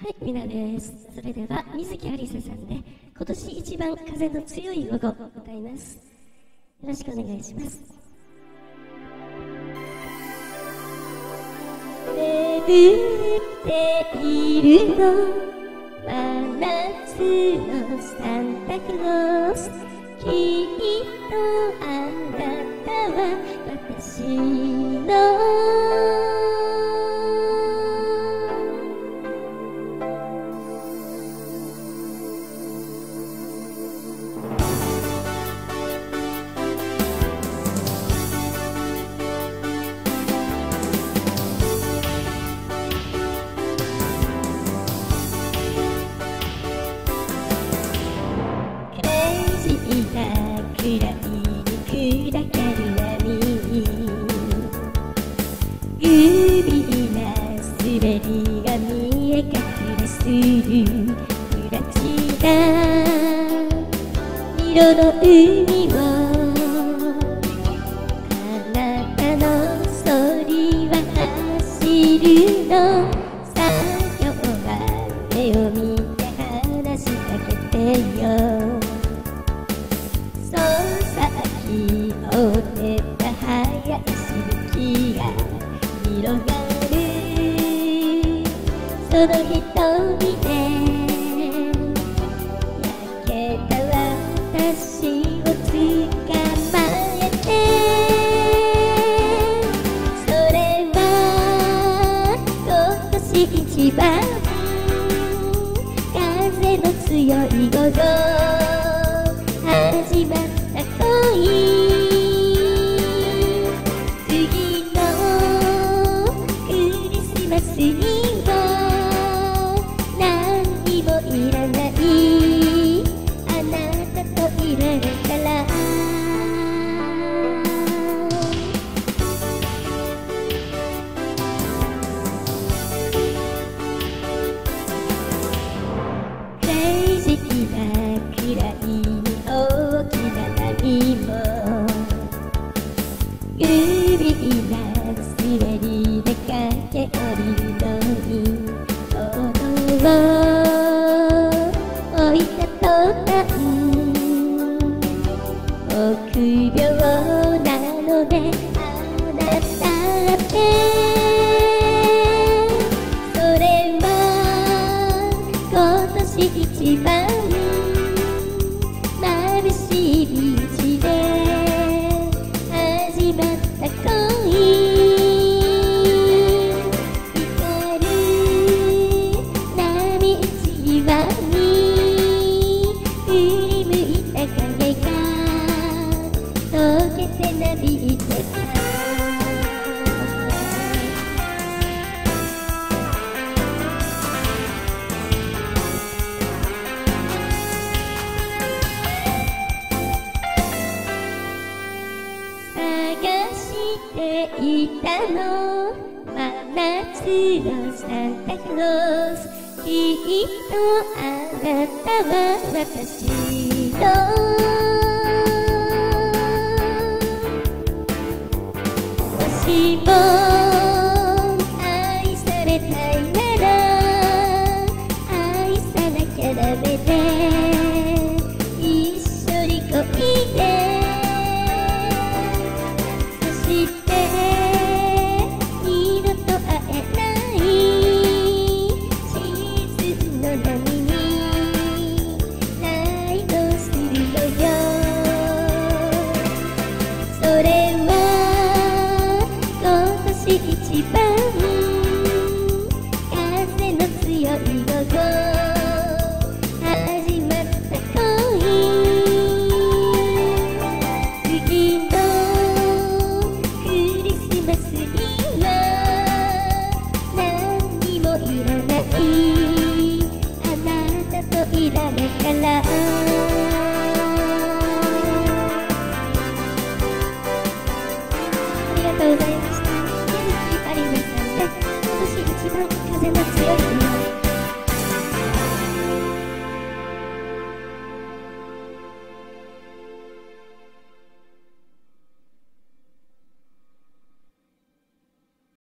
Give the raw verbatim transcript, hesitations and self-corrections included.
はい、みなです。それでは、観月ありささんで、今年一番風の強い午後を歌います。よろしくお願いします。眠っているの、真夏のサンタクロース。きっとあなたは私の暗いに砕ける波、グビな滑りが見え隠れするプラチナ色の海をあなたのそりは走るの。さあ今日は目を見て話しかけてよ。追ってた速いしぶきが広がるその瞳で焼けた私を捕まえて、それは今年一番風の強い午後、始まった恋。グビな滑りで駆け下りるのに音を置いた途端臆病なのねあなたって。それは今年一番眩しいビーチで始まった恋、光る波打ち際に振り向いた影が溶けてなびいてた。探していたの真夏のサンタクロース。きっとあなたは私のもしも